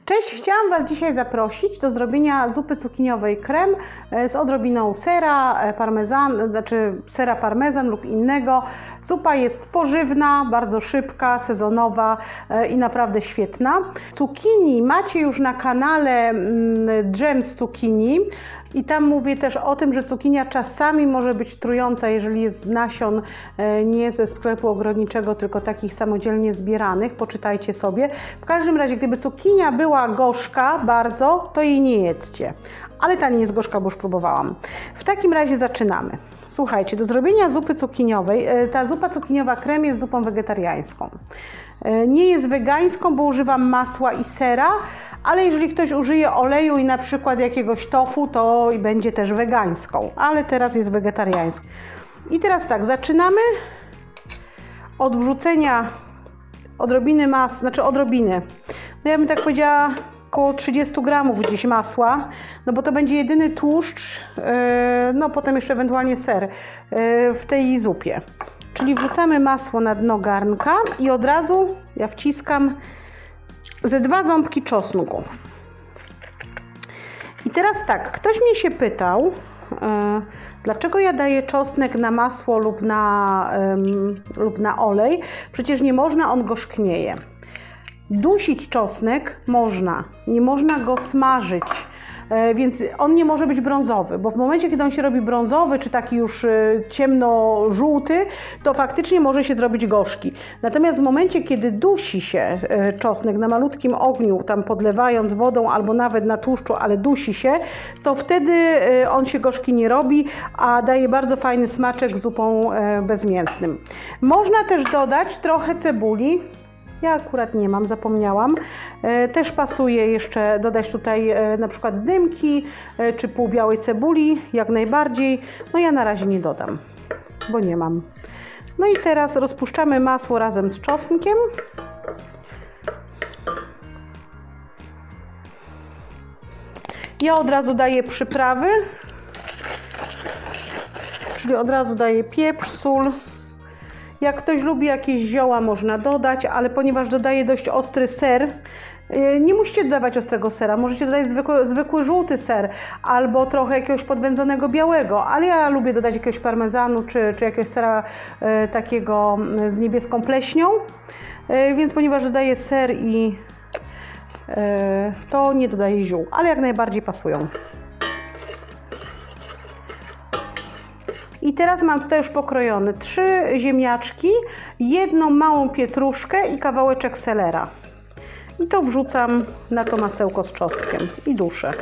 Cześć, chciałam Was dzisiaj zaprosić do zrobienia zupy cukiniowej krem z odrobiną sera parmezan, sera parmezan lub innego. Zupa jest pożywna, bardzo szybka, sezonowa i naprawdę świetna. Cukinii macie już na kanale Dżem z cukinii. I tam mówię też o tym, że cukinia czasami może być trująca, jeżeli jest z nasion nie ze sklepu ogrodniczego, tylko takich samodzielnie zbieranych. Poczytajcie sobie. W każdym razie, gdyby cukinia była gorzka bardzo, to jej nie jedzcie. Ale ta nie jest gorzka, bo już próbowałam. W takim razie zaczynamy. Słuchajcie, do zrobienia zupy cukiniowej, ta zupa cukiniowa krem jest zupą wegetariańską. Nie jest wegańską, bo używam masła i sera, ale jeżeli ktoś użyje oleju i na przykład jakiegoś tofu, to będzie też wegańską, ale teraz jest wegetariańską. I teraz tak, zaczynamy od wrzucenia odrobiny odrobiny. No ja bym tak powiedziała około 30 gramów gdzieś masła, no bo to będzie jedyny tłuszcz, no potem jeszcze ewentualnie ser w tej zupie. Czyli wrzucamy masło na dno garnka i od razu ja wciskam ze 2 ząbki czosnku. I teraz tak, ktoś mnie się pytał, dlaczego ja daję czosnek na masło lub na olej, przecież nie można, on gorzknieje. Dusić czosnek można, nie można go smażyć, więc on nie może być brązowy, bo w momencie, kiedy on się robi brązowy, czy taki już ciemno-żółty, to faktycznie może się zrobić gorzki. Natomiast w momencie, kiedy dusi się czosnek na malutkim ogniu, tam podlewając wodą albo nawet na tłuszczu, ale dusi się, to wtedy on się gorzki nie robi, a daje bardzo fajny smaczek zupą bezmięsnym. Można też dodać trochę cebuli. Ja akurat nie mam, zapomniałam. Też pasuje jeszcze dodać tutaj na przykład dymki czy pół białej cebuli, jak najbardziej. No ja na razie nie dodam, bo nie mam. No i teraz rozpuszczamy masło razem z czosnkiem. Ja od razu daję przyprawy, czyli od razu daję pieprz, sól. Jak ktoś lubi jakieś zioła, można dodać, ale ponieważ dodaję dość ostry ser, nie musicie dodawać ostrego sera, możecie dodać zwykły żółty ser albo trochę jakiegoś podwędzonego białego, ale ja lubię dodać jakiegoś parmezanu czy jakiegoś sera takiego z niebieską pleśnią, więc ponieważ dodaję ser i to nie dodaję ziół, ale jak najbardziej pasują. I teraz mam tutaj już pokrojone 3 ziemniaczki, 1 małą pietruszkę i kawałeczek selera. I to wrzucam na to masełko z czosnkiem i duszę.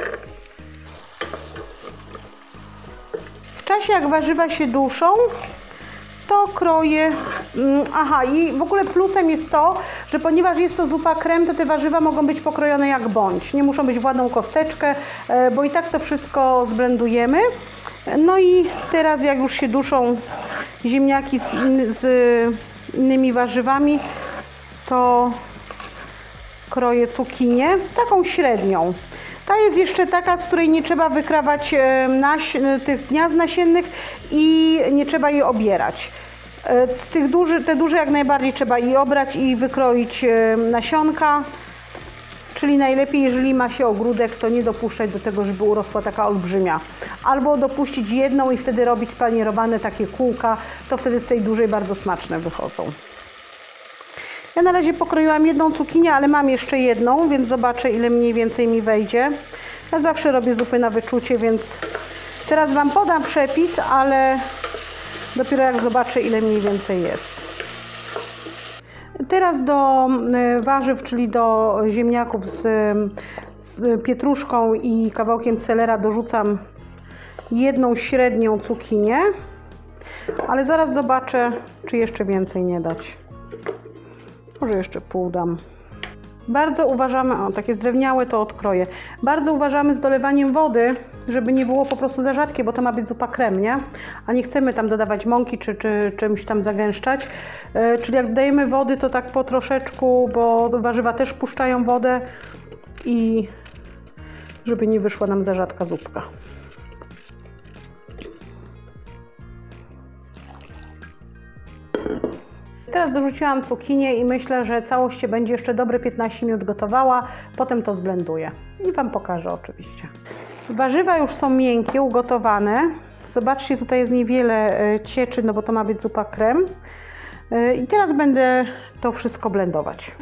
W czasie jak warzywa się duszą, to kroję. Aha, i w ogóle plusem jest to, że ponieważ jest to zupa krem, to te warzywa mogą być pokrojone jak bądź. Nie muszą być w ładną kosteczkę, bo i tak to wszystko zblendujemy. No i teraz jak już się duszą ziemniaki z innymi warzywami, to kroję cukinię, taką średnią. Ta jest jeszcze taka, z której nie trzeba wykrawać tych gniazd nasiennych i nie trzeba jej obierać. Z tych te duże jak najbardziej trzeba i obrać i wykroić nasionka. Czyli najlepiej, jeżeli ma się ogródek, to nie dopuszczać do tego, żeby urosła taka olbrzymia. Albo dopuścić jedną i wtedy robić panierowane takie kółka, to wtedy z tej dużej bardzo smaczne wychodzą. Ja na razie pokroiłam 1 cukinię, ale mam jeszcze 1, więc zobaczę, ile mniej więcej mi wejdzie. Ja zawsze robię zupy na wyczucie, więc teraz Wam podam przepis, ale dopiero jak zobaczę, ile mniej więcej jest. Teraz do warzyw, czyli do ziemniaków z pietruszką i kawałkiem selera dorzucam 1 średnią cukinię, ale zaraz zobaczę, czy jeszcze więcej nie dać. Może jeszcze pół dam. Bardzo uważamy, o takie zdrewniałe to odkroję. Bardzo uważamy z dolewaniem wody, żeby nie było po prostu za rzadkie, bo to ma być zupa krem, nie? A nie chcemy tam dodawać mąki czy czymś tam zagęszczać. Czyli jak dodajemy wody, to tak po troszeczku, bo warzywa też puszczają wodę i żeby nie wyszła nam za rzadka zupka. Teraz dorzuciłam cukinię i myślę, że całość się będzie jeszcze dobre 15 minut gotowała. Potem to zblenduję i Wam pokażę oczywiście. Warzywa już są miękkie, ugotowane. Zobaczcie, tutaj jest niewiele cieczy, no bo to ma być zupa krem. I teraz będę to wszystko blendować.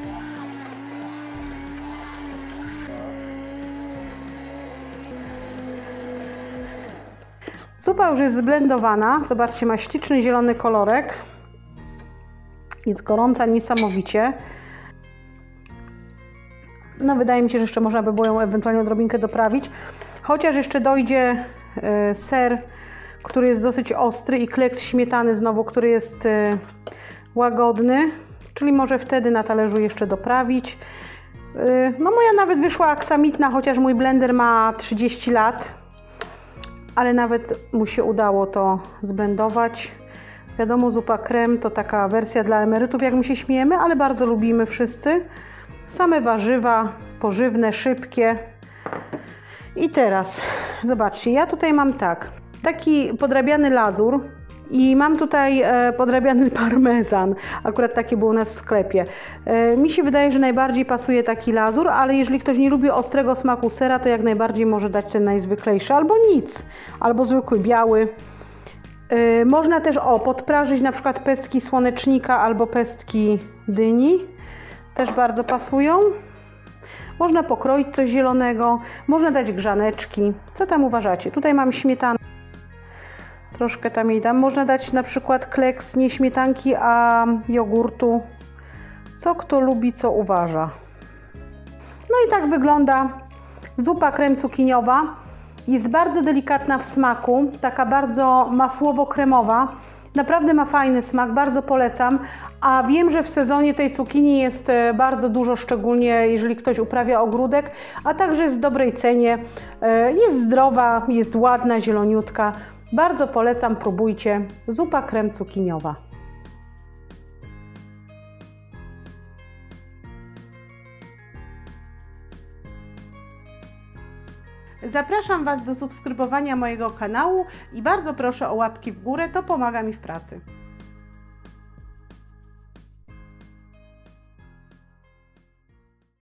Zupa już jest zblendowana. Zobaczcie, ma śliczny zielony kolorek. Jest gorąca niesamowicie. No wydaje mi się, że jeszcze można by było ją ewentualnie odrobinkę doprawić. Chociaż jeszcze dojdzie ser, który jest dosyć ostry i kleks śmietany znowu, który jest łagodny. Czyli może wtedy na talerzu jeszcze doprawić. No moja nawet wyszła aksamitna, chociaż mój blender ma 30 lat. Ale nawet mu się udało to zblendować. Wiadomo, zupa krem to taka wersja dla emerytów, jak my się śmiejemy, ale bardzo lubimy wszyscy. Same warzywa, pożywne, szybkie. I teraz, zobaczcie, ja tutaj mam taki podrabiany lazur i mam tutaj podrabiany parmezan. Akurat taki był u nas w sklepie. Mi się wydaje, że najbardziej pasuje taki lazur, ale jeżeli ktoś nie lubi ostrego smaku sera, to jak najbardziej może dać ten najzwyklejszy, albo nic, albo zwykły biały. Można też podprażyć na przykład pestki słonecznika albo pestki dyni. Też bardzo pasują. Można pokroić coś zielonego, można dać grzaneczki. Co tam uważacie? Tutaj mam śmietanę. Troszkę tam jej dam. Można dać na przykład kleks nie śmietanki, a jogurtu. Co kto lubi, co uważa. No i tak wygląda zupa krem cukiniowa. Jest bardzo delikatna w smaku, taka bardzo masłowo-kremowa. Naprawdę ma fajny smak, bardzo polecam. A wiem, że w sezonie tej cukinii jest bardzo dużo, szczególnie jeżeli ktoś uprawia ogródek, a także jest w dobrej cenie. Jest zdrowa, jest ładna, zieloniutka. Bardzo polecam, próbujcie. Zupa krem cukiniowa. Zapraszam Was do subskrybowania mojego kanału i bardzo proszę o łapki w górę, to pomaga mi w pracy.